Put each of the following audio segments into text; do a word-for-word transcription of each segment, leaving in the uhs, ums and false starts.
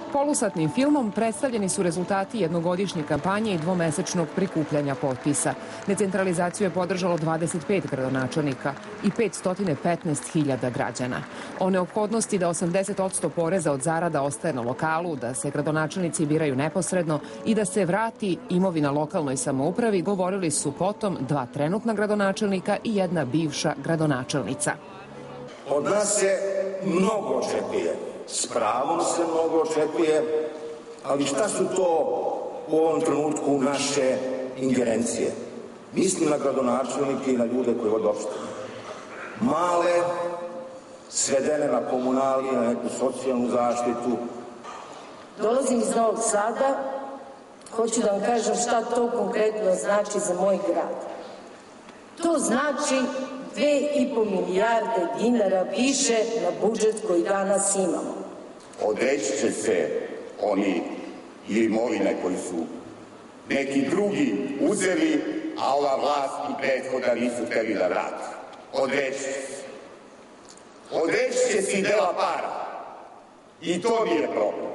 Polusatnim filmom predstavljeni su rezultati jednogodišnje kampanje i dvomesečnog prikupljanja potpisa. Decentralizaciju je podržalo dvadeset pet gradonačelnika i petsto petnaest hiljada građana. O neophodnosti da osamdeset posto poreza od zarada ostaje na lokalu, da se gradonačelnici biraju neposredno i da se vrati imovina lokalnoj samoupravi govorili su potom dva trenutna gradonačelnika i jedna bivša gradonačelnica. Od nas se mnogo očekuje, s pravom se mnogo očekuje, ali šta su to u ovom trenutku naše ingerencije? Mislim na gradonačelnike i na ljude koji vode opštine. Male, svedene na komunalije, na neku socijalnu zaštitu. Dolazim iz Novog Sada, hoću da vam kažem šta to konkretno znači za moj grad. To znači dve i po milijarde dinara više na budžet koji danas imamo. Odreći će se oni imovine koji su neki drugi uzeli, a ova vlast i prethodna nisu hteli da vrati. Odreći će se. Odreći će se i dela para. I to nije problem.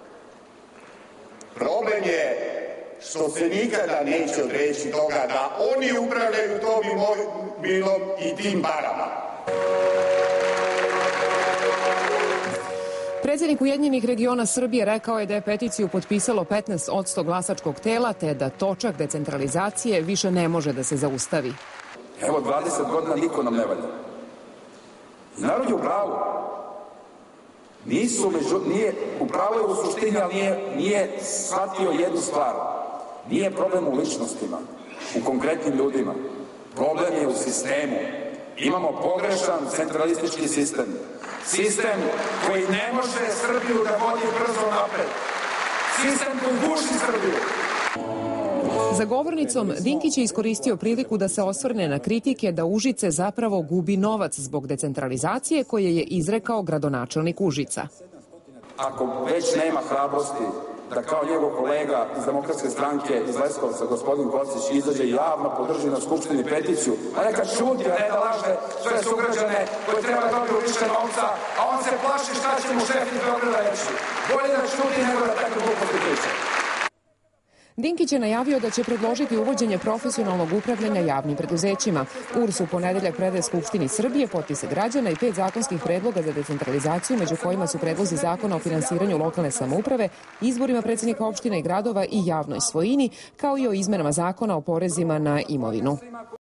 Problem je što se nikada neće odreći toga da oni upravljaju tom imovinom i tim parama. Predsjednik Ujedinjenih regiona Srbije rekao je da je peticiju potpisalo petnaest posto glasačkog tela, te da točak decentralizacije više ne može da se zaustavi. Evo, dvadeset godina niko nam ne valja. Narod je u pravu. Nisu među, nije, u pravu je u suštini, ali nije, nije shvatio jednu stvar. Nije problem u ličnostima, u konkretnim ljudima. Problem je u sistemu. Imamo pogrešan centralistički sistem. Sistem koji ne može Srbiju da vodi brzo napred. Sistem koji guši Srbiju. Za govornicom Dinkić je iskoristio priliku da se osvrne na kritike da Užice zapravo gubi novac zbog decentralizacije koje je izrekao gradonačelnik Užica. Ako već nema hrabrosti da kao njegov kolega iz Demokratske stranke iz Leskovca, gospodin Kocić, izađe i javno podrži na Skupštini peticiju, a neka šuti, a ne da laže sve sugrađane koje treba da dobiju više novca, a on se plaši šta će mu šef iz Beograda reći. Bolje da šuti nego da tako gluposti priča. Dinkić je najavio da će predložiti uvođenje profesionalnog upravljanja javnim preduzećima. U R S u ponedeljak predaje Skupštini Srbije potpise građana i pet zakonskih predloga za decentralizaciju, među kojima su predlozi zakona o finansiranju lokalne samouprave, izborima predsjednika opština i gradova i javnoj svojini, kao i o izmenama zakona o porezima na imovinu.